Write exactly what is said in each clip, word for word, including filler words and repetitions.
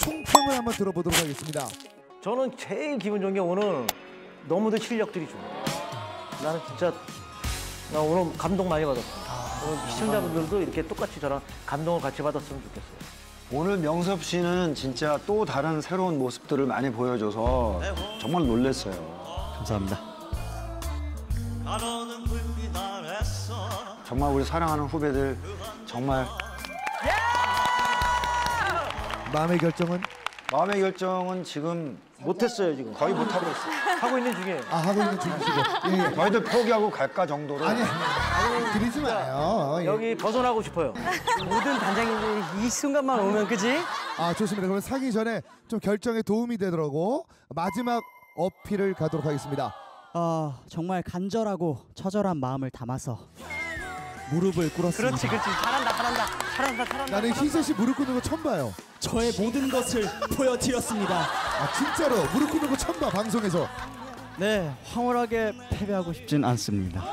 총평을 한번 들어보도록 하겠습니다. 저는 제일 기분 좋은 게 오늘 너무도 실력들이 좋아요. 나는 진짜 나 오늘 감동 많이 받았어. 오늘 시청자분들도 이렇게 똑같이 저랑 감동을 같이 받았으면 좋겠어요. 오늘 명섭 씨는 진짜 또 다른 새로운 모습들을 많이 보여줘서 정말 놀랐어요. 감사합니다. 정말 우리 사랑하는 후배들 정말 마음의 결정은? 마음의 결정은 지금 못했어요 지금. 거의 못하고 있어요. 하고 있는 중에. 아, 하고 있는 중이시고. 예, 예. 저희도 포기하고 갈까 정도로. 아니, 아니, 그러지 마요. 예. 여기 벗어나고 싶어요. 모든 단장님들이 이 순간만 오면 그지? 아, 좋습니다. 그러면 사기 전에 좀 결정에 도움이 되도록 마지막 어필을 가도록 하겠습니다. 어, 정말 간절하고 처절한 마음을 담아서 무릎을 꿇었습니다. 그렇지 그렇지 잘한다 잘한다 잘한다 잘한다. 나는 희재 씨 무릎 꿇는 거 처음 봐요. 저의 모든 것을 보여드렸습니다. 아, 진짜로 무릎 꿇는 거 처음 봐, 방송에서. 네, 황홀하게 패배하고 싶진 않습니다.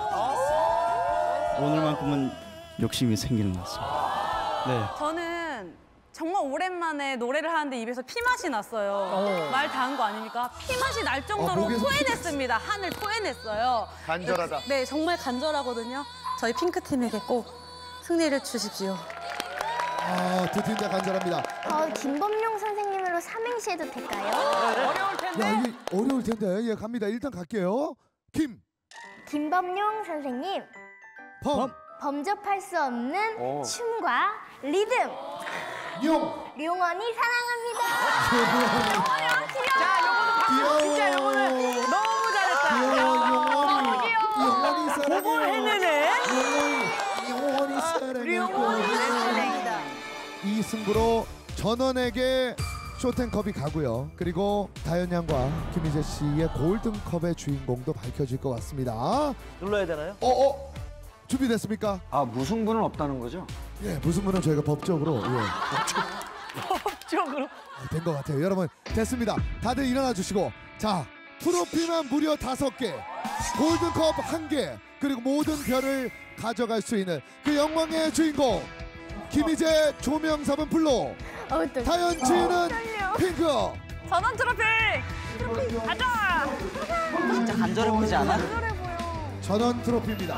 오늘만큼은 욕심이 생기는 것 같습니다. 네. 저는 정말 오랜만에 노래를 하는데 입에서 피맛이 났어요. 어. 말 다 한 거 아닙니까? 피맛이 날 정도로 어, 목에서 토해냈습니다. 한을 토해냈어요. 간절하다. 네, 정말 간절하거든요. 저희 핑크팀에게 꼭 승리를 주십시오. 아, 두 팀 다 간절합니다. 어, 김범용 선생님으로 삼행시 해도 될까요? 어려울 텐데. 야, 이게 어려울 텐데. 예, 갑니다. 일단 갈게요. 김, 김범용 선생님, 범, 범접할 수 없는 오. 춤과 리듬, 용. 용원이 사랑합니다. 귀여워. 진짜 요거는 너무 잘했다. 귀여워, 영원히. 귀여워. 영원히 사랑해. 그걸 해내네. 영원히 사랑해. 영원히 사랑합니다. 이 승부로 전원에게 쇼텐컵이 가고요. 그리고 다현 양과 김희재 씨의 골든컵의 주인공도 밝혀질 것 같습니다. 눌러야 되나요? 어, 어. 준비됐습니까? 아 무승부는 없다는 거죠? 예, 무슨 분은 저희가 법적으로 예, 법적으로. 된 것 같아요. 여러분, 됐습니다. 다들 일어나 주시고, 자, 트로피만 무려 다섯 개, 골든컵 한 개, 그리고 모든 별을 가져갈 수 있는 그 영광의 주인공 김희재, 조명섭은 블루, 어, 또 다현 지는 핑크. 전원 트로피. 가자. 진짜 간절해 보이지 않아? 전원 트로피입니다.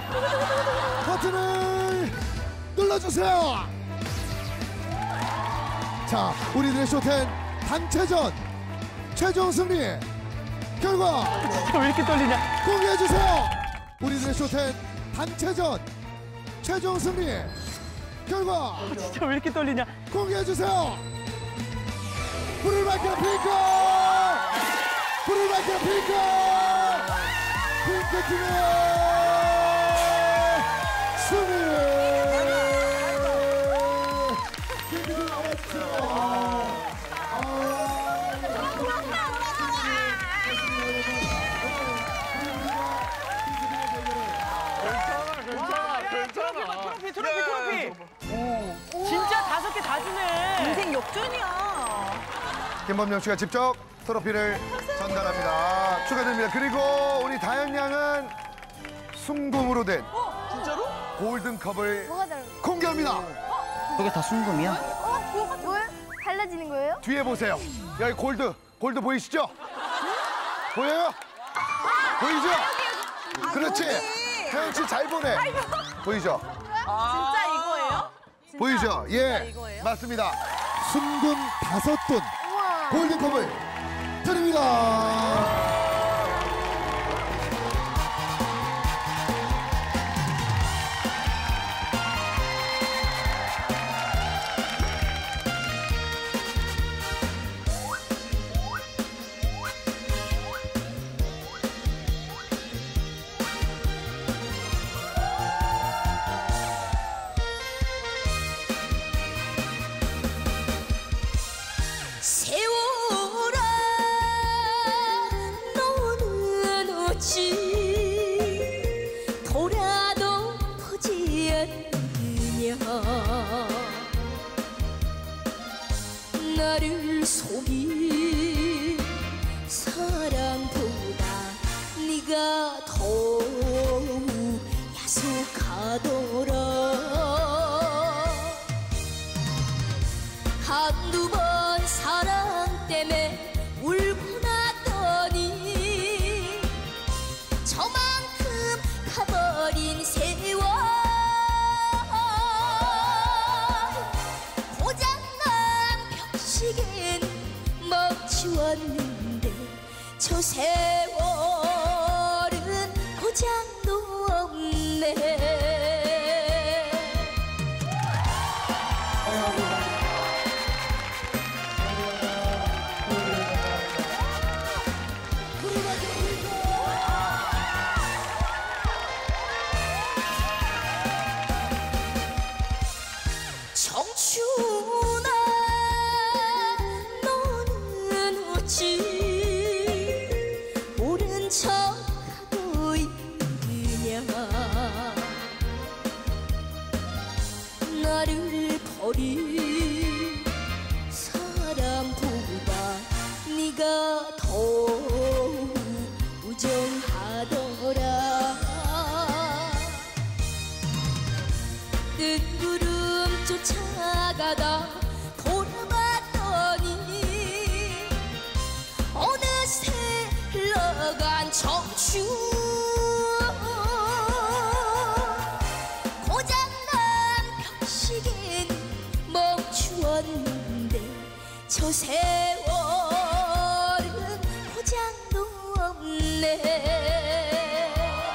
버튼을 눌러주세요. 자, 우리들의 쇼텐 단체전 최종 승리 결과 왜 이렇게 떨리냐? 공개해주세요. 우리들의 쇼텐 단체전 최종 승리 결과 진짜 왜 이렇게 떨리냐? 공개해주세요. 불을 밝혀 핑크! 불을 밝혀 핑크! 핑크팀의 승리! 핑크팀 나와주세요. 트로피 트로피 트로피. 진짜 다섯 개 다 주네. 인생 역전이야. 김범용 씨가 직접 트로피를 전달합니다. 축하드립니다. 그리고 우리 다현 양은 순금으로 된 진짜로? 골든컵을 뭐가 다른? 공개합니다. 그게 다 순금이야? 어? 뭘? 달라지는 거예요? 뒤에 보세요. 여기 골드, 골드 보이시죠? 보여요? 보이죠? 그렇지. 태연 씨 잘 보네. 보이죠? 진짜 이거예요? 진짜? 보이죠? 진짜 예, 이거예요? 맞습니다. 순금 다섯 돈 골든컵을 드립니다. 세월아 너는 어찌 돌아도 보지 않느냐 나를 속인 사랑보다 네가 더욱 야속하더라 한두 번 사랑 멈추었는데 저 세월은 고장도 없네. 청춘아 너는 어찌 모른 척하고 있느냐. 나를 버린 사람보다 네가 더욱 우정하더라. 뜬구름 쫓아가다 돌아봤더니 어느새 흘러간 청춘. 고장난 벽시계는 멈추었는데 저 세월은 고장도 없네.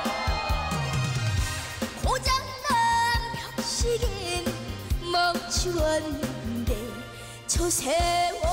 고장난 벽시계는 멈추었는데 저 세월